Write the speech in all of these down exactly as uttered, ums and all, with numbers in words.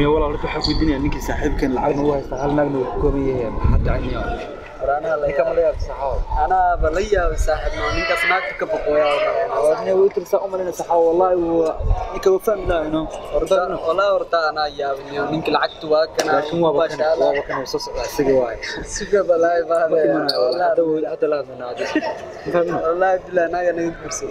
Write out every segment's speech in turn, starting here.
والله رحت حكوا الدنيا إنك صاحب كان العين هو يستاهل نقول كومية حتى عيني أنا لا يكمل صحاب أنا بليا صاحب ما إنك سمعت كبقويا أنا ويتر سأقوم أنا صحاب والله وإنك وفهم لا إنه والله ورتا أنا يا بني إنك العقد واكنا لكن هو بكن هو بكن وصص سجواي سجوا بلاي بهذا والله هذا هذا لازم هذا والله بلا أنا أنا يدرس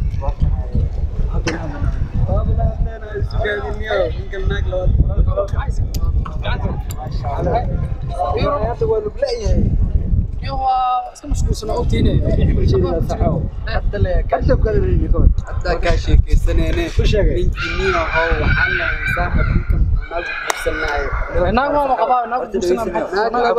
يوه اسكو مشكور سنة أوتيني حتى لا كشف كذا يكون حتى كاشي كسنين وش هذا؟ إني أو حنا صاحب يمكن ناس سناي ناقل ما قبا ناقل بسنا ناقل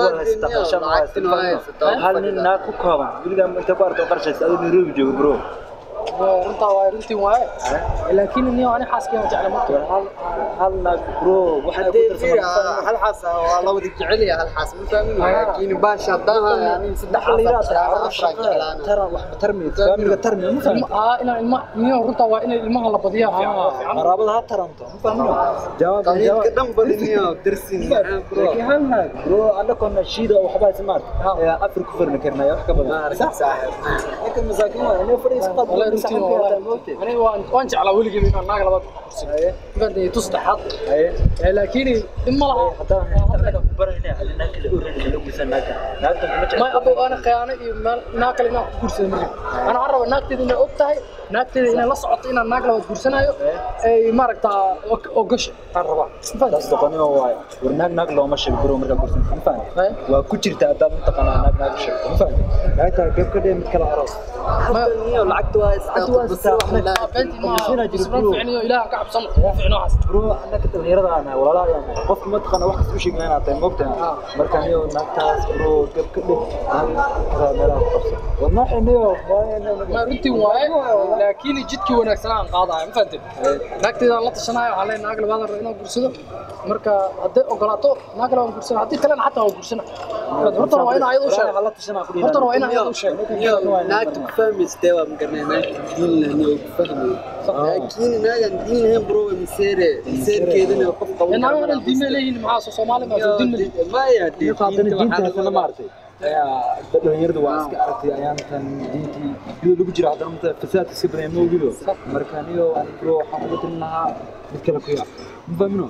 ما هل ناكو كمان يقول لك أنت بارت وقرشة أدو نروح جو برو runta waa runtii waay laakiin inuu ani xaaskeen jecel ma hal hal naag bro waxa ku tirsan hal xaas waa la wada jecel yahay hal xaas ma fahmin laakiin baasha daaha yani saddex xaas tara wax tarmi faamilka tarmi ma fahmin ah ina ilma inuu runta waa in ilmaha la badiyaa fiican qaraabada ha taranto ma fahmin jawaab jawaab dhan badiniyo darsin bro hal naag bro anda kuna shiida waxba ismaart afrika furna karnaa wax ka badan sax saaxib laakiin masaakin waa inay fariis qad أنا وأنا على ولقي من الناقل لبض بدي تصدح لكن إما لا حتى برهنا على الناقل أورن لو مثلا ناقل ما أبو أنا خيانة ناقل إنه كورس مريض أنا أعرف ناقل إنه أبتاعي ناقل إنه لص عطينا الناقل وكورسنا أي مارك تا أوجش الربع تصدقني هو ورناق ناقل لو ماشي برو مرة كورسنا فاهم وكتير تأدب تقنا ناقل ناقل شيء فاهم لا ترى كده مثل عروس ما العقد عقد لا بنتي ما بسرعة فعني إله كعب صم فعناه عس برو أنا كنت غير أنا ولا لا يعني قف ما تقنا واحد سوشي جانا تاني مقتنع مركانيو ناقل برو كيف كده هذا ملا قصة والله إنه ما رنتي واي لكن جدك وانا سلام قاضي ما فهمت ناقتي الله تشناي على ناقل بعض إنه قرصده مركا هدي أقلاته ناقل هو قرصنا هدي كلام حتى هو قرصنا هرتر وين عيد وش الله تشنا هرتر وين عيد وش ناقل فهم استوى مقرنا ناقل دين لهني وفهمه لكن ناقل دين هم برو مسير مسير كذا نوقف قوي ناقل الدين لين معاه صومالي ما الدين ما يا دين دين أنا ما أعرف يا بدو يرد واسك أرتي أيام كان دينتي يقولوا بيجري على درمته فساد السبرة موجودة مركانيو أنا برو حقوق إنها نتكلم فيها مفهمينه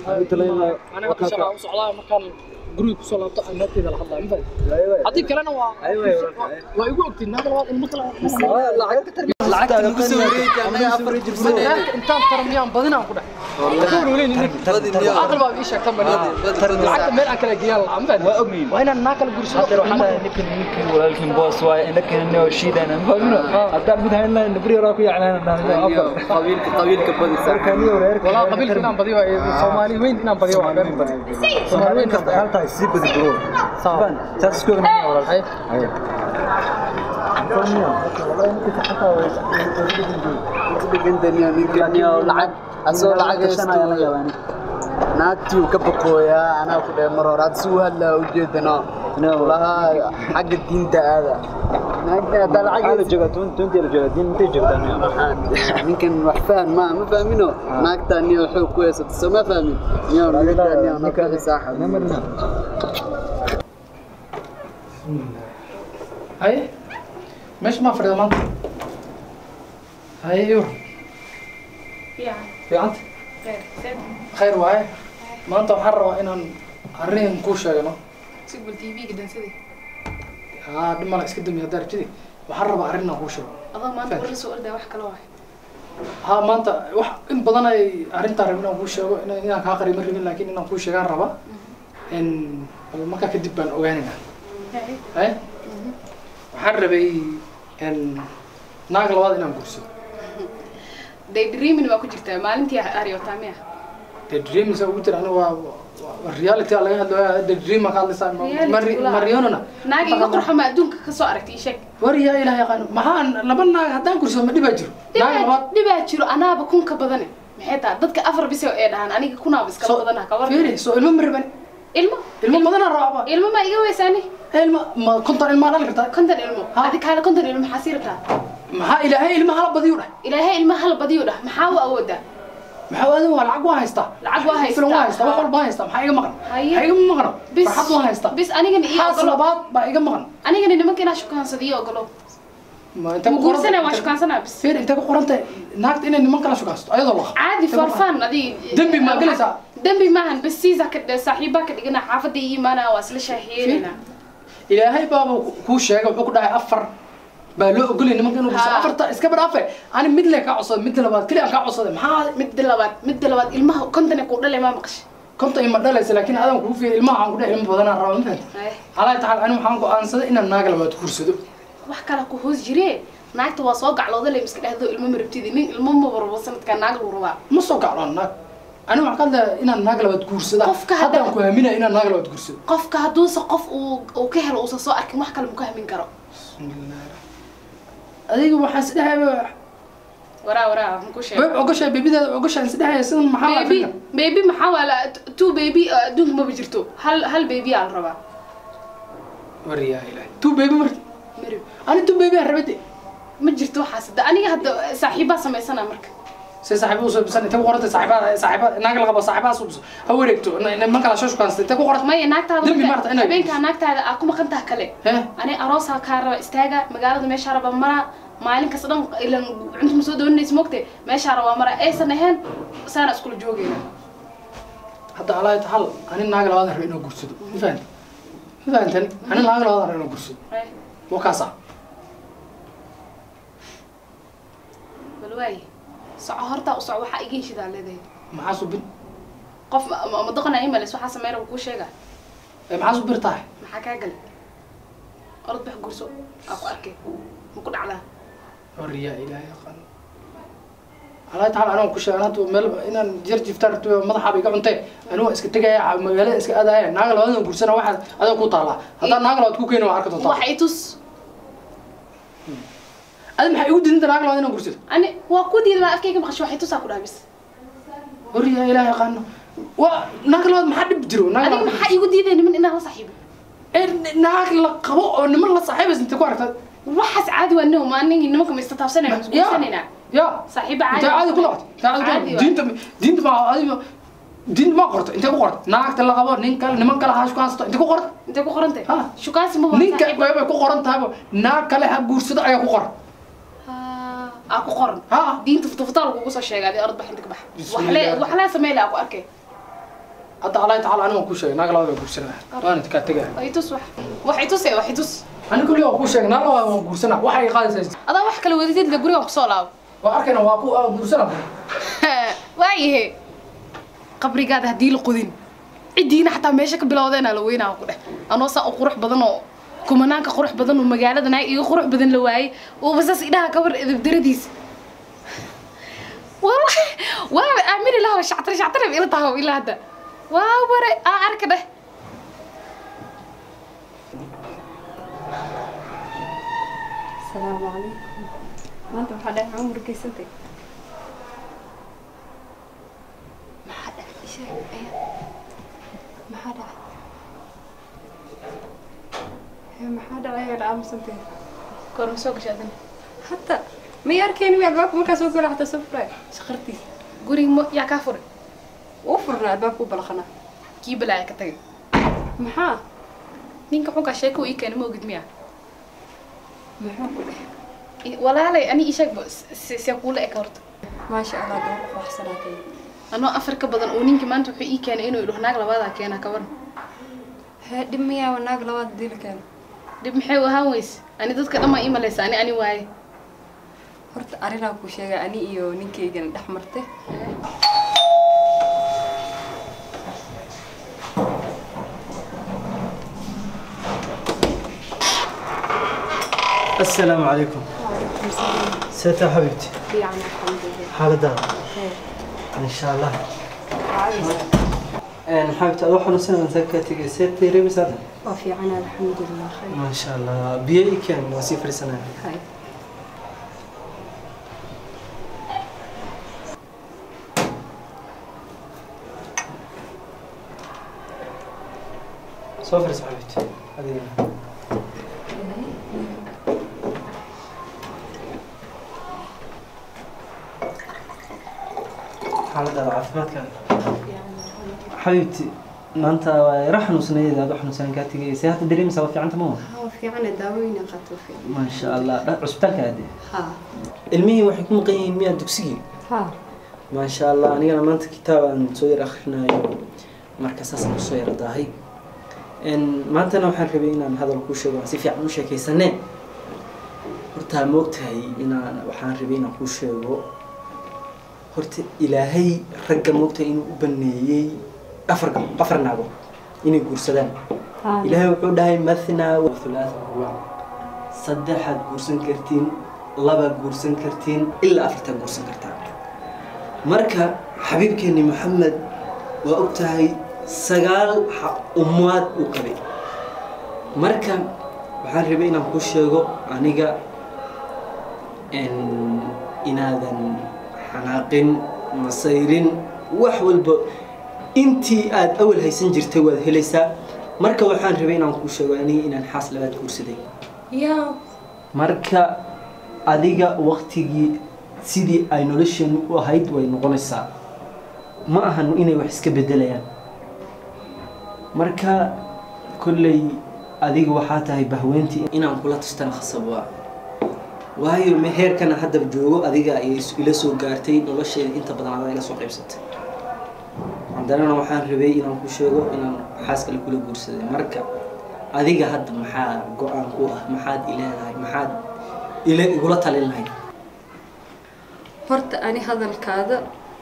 أنا أقول شغله وصعلا مكان جروب صلاة النبي ذا الحضر مفهوم هذيك كلنا وا أيوة ويقول أنت الناقل واحد المطلع لا عقد العقد الكسوري أنا أفرج السنة أنت ترميان بدنا كده تقولوا لي إنك عقل بقى إيش كم من العقد من أكل جيال عمبد وهنا الناقل جرسوا حتى لو حنا نكن نكن ولا لكن بوس واي نكن إنه شيء ده مفهومينه حتى بدها إنه نبري راكو يعني أفضل قبيل قبيل كبدي مركانيو ولا قبيل كنا بديوا صومالي وين كنا بديوا صومالي وين كنا سيب الدرو صعب تسكو من ولا الحي ايوه والله ممكن حتى الدنيا ممكن يا العق اسو العق استوى ناتي وكبقويا انا كده مرات سو هلا وجدنا والله حق الدين ده هذا هذا العق على جغتون تنت اللي جغتين انت جغتان يمكن وحفان ما ما فاهمينه ناك تاني وحو كويس بس ما فاهمين يا ناك تاني انا كده ساحه نمرنا هاي مش ما فرد ما هاي ايوه يا في عند خير خير واي ما انت حر ان arrin ku sheegno sibul T V gidan sidii ها dhima la iska damiyo dar jidi waxaan rabaa arrin aan ku sheego adoo maanta war soo orday wax kale waay ها maanta wax in badan ay arrinta rabnaa ku sheego inaan ka qariimo rabin laakiin inaan ku sheegaan raba in marka kadib baan ogaanina hay waxaan rabay in naag labaad inaan guursado daydreaming waa ku jirtaa maalintii ariyo taamiya daydreaming soo ugu jira aniga waa reality laga hadlayo daydream ka hadlaysaa mariyona naagi ugu qurxama adduunka ka soo aragtay sheeg wariya ilaahay yaqaan maxaan laba naag hadaan guursado ma dhibaa jiro naag labaad dhibaa jiro anaaba kun ka badan maxay taa dadka afar bisoo ee dhahan aniga kunaaba iska badan ka war fiiri soo ilmo marban ilmo ilmo badan raaba ilmo ma iga weesaani ilmo ma konton ilmo la kartaa konton ilmo hadi kala konton ilmo xasiirta maxaa ilaahay ilmo hala badiyo dhah ilaahay ilmo hala badiyo dhah maxaa uu awoodaa محاولة ولا عقوة هيستا العقوة هيستا فلان هيستا وحول بايستا محايا مغن محايا مغن بس فرحات الله هيستا بس أنا جن إيه حاصل بعض بايقا مغن أنا جن إنه ممكن أشوف كان صديق أقوله ما أنت مقول سنة واش كان سنة بس فين أنت قرنت ناقت إن إنه ممكن أشوف كاست أيضا الله عادي فرفان هذه دمبي ما قلت دمبي معهن بس سيزا كده صاحبك اللي جنا حافظ إيمانا واصل شهيرنا إلى هاي بابا كوش هيك وحكوا ده أفر بلو أقول إنه ممكن بس أفر تا إسكبر أفر أنا مثل كعصد مثل لبعض كل أم كعصد ما مد لبعض مد لبعض المه كنت أنا كقول له ما مقش كنت إما دلس لكن هذا مكروه في الماء عم قول إلما بدنا نرى مثلا على تعال أنا محمد أنصد إن الناقل ما تكور سدو وحكى لك هوز جري naagta waa soo gaclooda la iska dhahdo ilmo marabtidi nin ilmo ma barbo sanadka naag lagu rabaa ma soo gacloon naag ani waxa ka leeyahay inaan naag labaad guursada hadda ku aaminay inaan naag labaad guursado qofka hadduu se qof uu uu ka helo uu soo arkin wax kale ma ka hamin karo adiga waxaan isdhahay waraa waraa waxaan ku sheegay beeb ogashay beebideeda ogashay isdhahay sida maxaa baby baby maxaa wala two baby adduunka ma jirto hal hal baby aan rabaa wariyaa ilaahay two baby mar marib ani two baby aan rabay ما جرت واحد أنا قاعد صاحبة سمي سنة مرك سي صاحبه وصل بس أنت قررت صاحبة صاحبة ناقل غبا صاحبة صوب هو ريكتو إن ما كان شو شو كان أنت قررت ما يناقت هذا دمي مرت أنا بين كان ناقت هذا أكو ما كنت هكله أنا أروسها كار استاجا مقالة ما شرب مرة ما لين كسرنا إلا عندهم سود ونس مكتة ما شرب مرة أي سنة هن سنة سكول جوجينا حتى على تحل أنا ناقل هذا رأينا قرصدو فهمت فهمتني أنا ناقل هذا رأينا قرصدو وكاسة واي صعهرتا وصع waxa igin shidaa leedahay maxaa subin qof ma daqana ima lees waxa sameeyay ku sheega ee maxaa subir tahay maxaa ka gal orod bax gurso aku arkay ma ku dhacdaa horiya ilaahay qan ala taal anoo ku sheeganato meel inaan jir jiftarto madaxa biga cuntay anoo iska tagay magaalada iska aadaay naag labadan gursana waxa adoo ku taala hadaa naag labaad ku keenay waa arki doontaa waxa itus أنا ما حيودي أنت ناقل هذا نقول سيد. أنا وأكودي ما أفكيك بخش واحد تساكل هذا بس. وريها إلهي قانو. وناقل هذا ما حد بدرو. أنا ما حد يودي ذي من إنها صاحبه. ناقل قبو إن من الله صاحبه بس أنت قارت. وحس عادي وإنه ما إنه إنه ممكن يستطيع سنة يا سنة. يا صاحبه عادي. أنت عادي كل وقت. عادي. دين دين ما هذه دين ما قرت. أنت قارت. ناقل تلا قبو نينكال نمان كلا هاش كاست. أنت قارت. أنت قارنت. ها. شو كاس مو. نينكال قبو يكو قارنت هذا. ناقل هبور صدق أيه قارت. أكو قرن ها دين تفتفتال وقصة شيء قاعد أرد بحنتك بح وحلا وحلا سميلا أكو أركي هذا الله تعالى أنا ما كل شيء ناقل هذا كل شيء وأنا تكاتجه أي تصوح واحد تصي واحد تص أنا كل يوم كل شيء ناقل هذا كل سنة واحد يقال سيد هذا واحد كل وديت لجوري وقصاله وأركنا واقو كل سنة وايه قبري قاعد هدي القدين عدينا حتى ماشي كبلاودنا لوينا وكده أنا وصل أقرح بدنه كمانك قرح بدن ومجالة ناي يقرح بدن لواي وبس إذا كبر إذا بدرديس والله والله أمير الله شعتر شعتر بيلا تهو إلا هذا واو برا أعرف كده السلام عليكم ما أنت محدا عمرك سنتي ما حدا شيء ما حدا ما حدا غير عام سنتين كور مسوق شادن حتى ما يركيني ويا الباب ما كسوق ولا حتى سفرة شخرتي قولي مو يا كافر وفرنا الباب وبلخنا كي بلا كتاي محا نينك حوكا شيكو إيه كان موجود مياه محا ولا لا أنا إيشك بس سيقول إكارت ما شاء الله دوق وحسناتي أنا أفرك بدن ونينك ما أنتو حقيقي كان إنه يروح ناقل بعضها كأنا كبر دمية والناقل واد دي لكان دب محيو هاويس أنا ضد كده ما إيمة لسه أنا أنا واي هرت أرينا كوشيا أني إيو نينكي جن دحمرته السلام عليكم. وعليكم السلام. سيتا حبيبتي. يعني الحمد لله. حالة دار. خير. إن شاء الله. عايزة. أنا حبيبتي أروح نسنا نتكتك سيتي ريبس هذا. وفي عنا الحمد لله خير. ما شاء الله بيئي كان وسيفر سنة. خير. صفر حبيبتي. هذه. xaaladda caafimaadka xabiibti maanta waa ra xanuunsanayd aad xanuunsan ka tagay si hadda dareemaysaa waa fiicanta ma ها في عنا داوين قطو في ma sha Allah cusbitaalka aad ها ilmihii waxay ku maqan yihiin miyaa dugsigii ها ma sha Allah anigana maanta kitaab aan soo yar akhrinayo marka saas aan soo yar daahay in maantana waxaan rabay inaan hadal ku sheego si fiican u sheekaysanee horta moogtahay inaan waxaan rabay inaan ku sheego horta ilaahay ragga moogtahay inuu u baneeyay afar afar naago inay guursadaan ilaahay wuxuu dhahay mathna wa thulatha wa saddex guursan kartiin laba guursan kartiin ilaa afartan guursan kartaan marka xabiibkeeni maxamed waa ogtahay sagaal ummaad u qabay marka waxaan rabay inaan ku sheego aniga in inaadan xanaaqin masayrin wax walba intii aad awal haysan jirtay waad helaysaa marka waxaan rabay inaan ku sheego aniga inaan xaas labaad guursaday يا marka adiga waqtigii sidii ay nolosheenu u ahayd way noqonaysaa ma ahan inay wax iska bedelayaan marka kulley adiga waxaa tahay bahweyntii inaan kula tastana khasab waa waayo ma heerkana hadda joogo adiga ay ila soo gaartay nolosheeda inta badan adaa ila soo qaybsatay haddana waxaan rabay inaan ku sheego inaan xaas kale kula guursaday marka adiga hadda maxaa go-aan ku ah maxaad ilaahay maxaad ila igula talin lahayd horta ani hadalkaada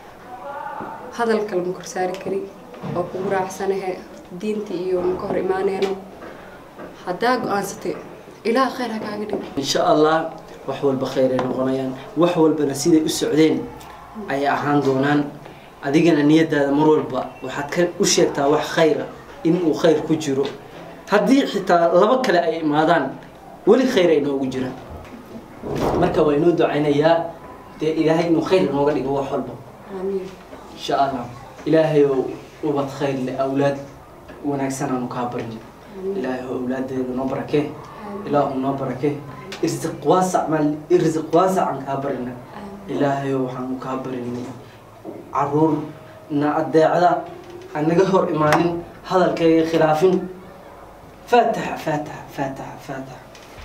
hadalka lama korsaari kari oo kugu raacsanahe diinta iyo ma ka hor imaaneyno haddaa go-aansatay ilaah khayr ha kaaga dhigo insha allah wax walba khayr ay noqonayaan wax walbana siday u socdeen ayay ahaan doonaan adigana niyadaada mar walba waxaad ka u sheegtaa wax khayra in uu khayr ku jiro haddii xitaa laba kale ay imaadaan weli khayr ay noogu jiraan marka waa inoo ducaynayaa dee ilaahay inuu khayr nooga dhigo wax walba aamiin insha allah ilaahay oo ubad khayr leh awlaad wanaagsan aanu kaa barin ilaahay oo awlaadeeda noo barakee ilaahu noo barakee irsiq waasac mal irsiq waasac aan kaa barina ilaahay oo waxaanu kaa barinay caruur na adeecda aan naga hor imaanin hadalkayga khilaafin faataxa faataxa faataxa faataxa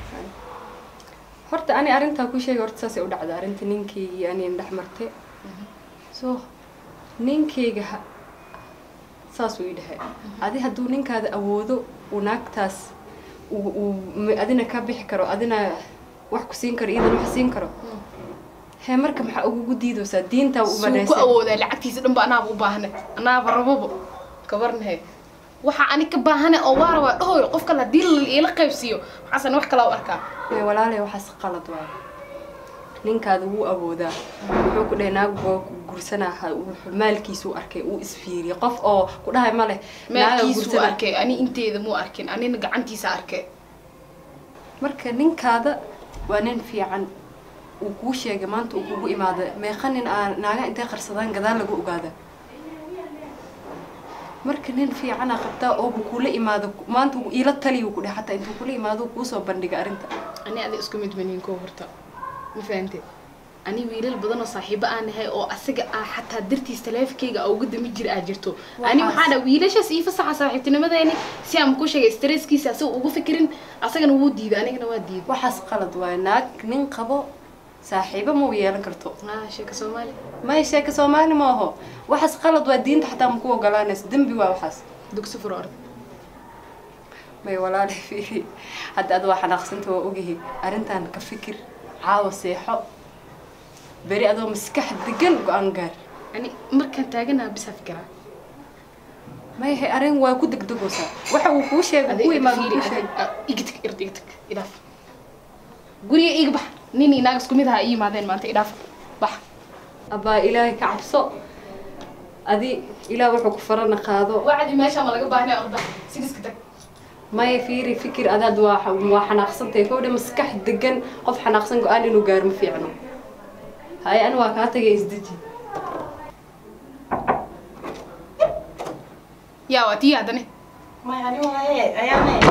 horta ani arrintaa ku sheegay horta saasay u dhacda arrinta ninkaygii aniin dhex martay so ninkayga ha- saasuu ii dhahay adi hadduu ninkaada awoodo uu naagtaas uu uu m- adina ka bixi karo adina wax ku siin karo iidan wax siin karo hee marka maxaa ugugu diidaysaa diintaa u suu ku banaysay awoodaa lacagtiisa dhan ba anaaba u baahnay anaaba rababo kabarnahe waxa ani ka baahanay oo waar waa dhahoy qof kale haddii la ila qaybsiiyo waxaasan wax kale u arkaa Ee, walaalay waxaas qalad waayo ninkaada wuu awoodaa wuxuu ku dhahay naag boo ku gursanaha wuxuu maalkiisu arkay uu isfiiriyay qof oo ku dhahay ma leh naaga maalkiisuu gursana arkay ani inteeda muu arkin anina gacantiisa arkay marka ninkaada waa nin fiican uu kuu sheegay maanta uu kugu imaada meeqa nin aan naaga intay qarsadaan gadaal lagu ogaada marka nin fiicana qabtaa oo buu kula imaado maanta uu ila taliyu ku dhahay xataa intuu kula imaado uu kuusoo bandhiga arrinta ani ada isku mid maniin koo horta ma fahantay ani wiilal badan oo saaxiibo aan nahay oo asaga ah xataa dartiis taleefankayga uga dami jira aa jirto ani waxaa dhaa wiilashaas ii fasaxa saaxiibtinimadeeni si aan ku sheegay stresskiisa asaga ugu fikirin asagana wuu diiday anigana waa diiday waxaas qalad waayo naag nin qabo saaxiibo ma u yeelan karto ah sheeka soomaali ما يشيك سومالي ما هو وحس قلد ودين حتى مكو قلانس دنبي وحس dugsi furo ard ما ولا لي فيه حتى أدوا حنا خسنت وأوجيه أرنتان كفكر عاو سيحو بري أدوا مسكح دقن وأنقر ani markaan taaganaha bisa fikiraa ما هي أرين وكودك دقوسا وح وكوشة وكوي ما وكوشة igtag ird igtag idaaf guriga iga bax nin inaag isku mid aha ii yimaadeen maanta idaaf bax أبا إلهي كعبسو أدي إله وحك فرنا قادو wacdi meesha ma laga baahnay orda sidiska tag ما يفيري فكر أداد واحد وحنا خسنت يكون مسكح دقن قف حنا خسن قال إنه قار مفيعنه هاي أنا واقعتي يزدجي yaa waa tii haddane ما يعني وهاي أيامي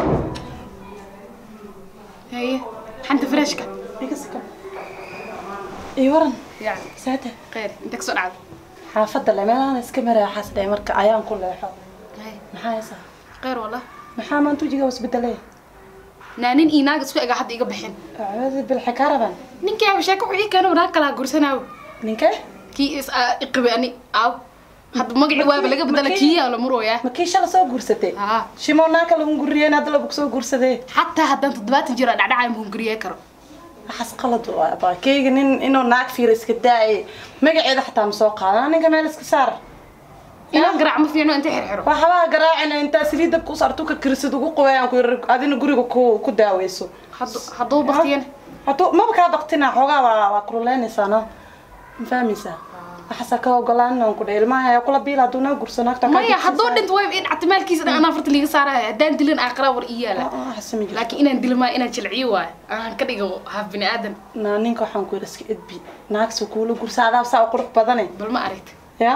haye xanta freshka بيكسك إيه ورن yani ساعتها khayr inta kasoo dhacda حافظة لما أنا اسكمرة حاسة مركا أيام كلها حب محايسة غير والله محا ما أنتو جيجا وسبدليه نانين إيناق سوء إيقا حد إيقا بحين عوذ بالحكارة بان نينكي عبو شاكو حقي كانوا هناك لا قرسناو نينكي كي إس إقبي أني أو حد مقعي وابا لقا بدلا كيا ولا مرو يا ما كيش على سو قرستي ها شمو ناكا لهم قريين هذا لو بكسو قرستي حتى هدان تدبات جيرا دعدعا مهم قريه كرو waxaas qalad waa baa keyga nin inuu naag fiir iska daay magaceeda xataa ma soo qaadan aniga meel iska saar ina garaac ma fiicno inta xirxiro waxba garaacina inta saliid dabka u saarto ka kirsad ugu qoyaan ku adina guriga ku ku daaweyso haduu baqtiyeen haduu ma ka baqtina xogaa waa waa kululeenaysaana ma fahmaysaa waxaas ka ogolaan ku dheelmaha ay kula biil haduu na gursana ka maya haduu dhint way in actimaalkiisa ana afarta liiga saaray hadaan dilin aqra war iyaala laakiin inaan dilma inaan jilciyo waay aan ka dhigo haaf bini aadan na ninka waxaan ku iska edbi naagso kuula gursaada saa qurux badan bal ma aragtay ya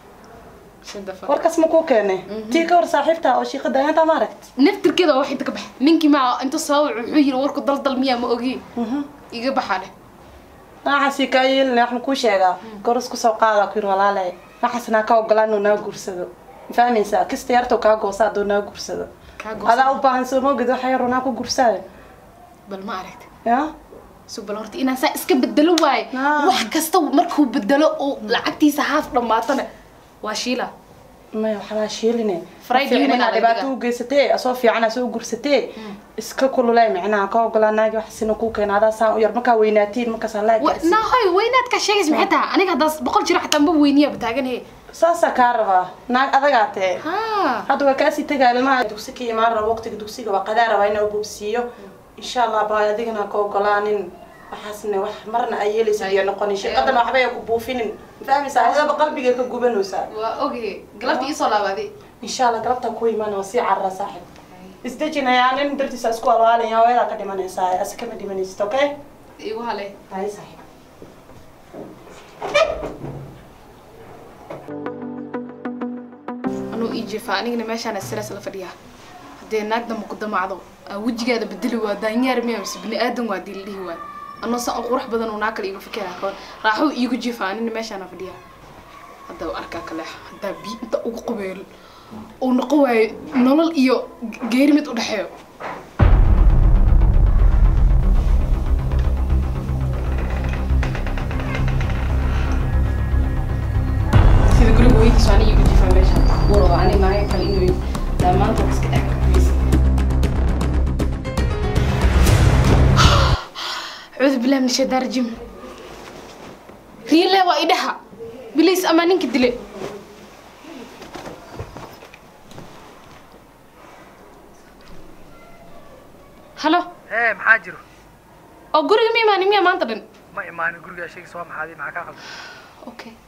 warkas ma ku keenay tii ka war saaxiibta oo shiiqada inta ma aragt naftirkeeda wax inta ka bax ninki ma inta soo wuxuu yiri warku daldal miya ma ogi iga baxale waxaasi ka yeelna wax ku sheegaa goros ku soo qaada ku walaalay waxaasna ka ogolaano na gursado fahmaysa kista yarto ka goosa doona gursado ada u baahan soo moogid waxa yarona ku gursado bal ma aragtay ya subal horta inaan saa iska bedelo waay wax kasta markuu bedelo oo lacagtiisa haaf dhamaatana waa shiila ما waxaa shiiline friday ma dhibaato u geysatay asoo fiican asoo gursatay iska kululay macnaa ka ogolaanaag wax sina ku keenada saan u yar marka weynaatiin marka saan la gaarsiin na hay weynaad ka sheegays maxay aniga hadaas boqol jir xataa ma weyniya bataagan ee saasa ka raba naag adagaatee ha hada waa kaasi tagaa ilmaha dugsiga imaan rabo waqtiga dugsiga waa qadaar raba inuu bubsiyo insha Allah baa adigana ka ogolaanin waxaasna wax marna ay yeelaysa iyo noqon shaqadan waxba ay ku buufinin fahmaysa hada qalbiga ka gubanaysa waa oge galabti isoo laabadi insha Allah galabta ku imaan oo si carra saaxib isdajina yaanin dartiisa isku alwaalaya weela ka dhimanaysa aska ma dhimanaysto okay iyo hale hay saaxib anu ijifa anigna meeshaan stress la fadhiya hadee naagda ma ku damacdo wajigeeda bedeli waa daanyaar miya bini aadan waa dillihi waa أنا صار قرح بدن وناكل يقول فكرة كون راحوا يجوا جيفان إني ماشي أنا فديها هذا وأركا كله هذا بي أنت أقبل ونقوى نقول إيو غير متوضحه سيد كل قوي كسواني يجوا جيفان ماشي ورا أنا ما هي كلينو لما أنت بس كده أعوذ بالله من الشيطان الرجيم ريلا وإيدها بليس أمانين كدلي هلو ايه محاجر أو قري مي ماني مي ما أنتبه ما إيماني قري شيء سوا محادي معك أخذ أوكي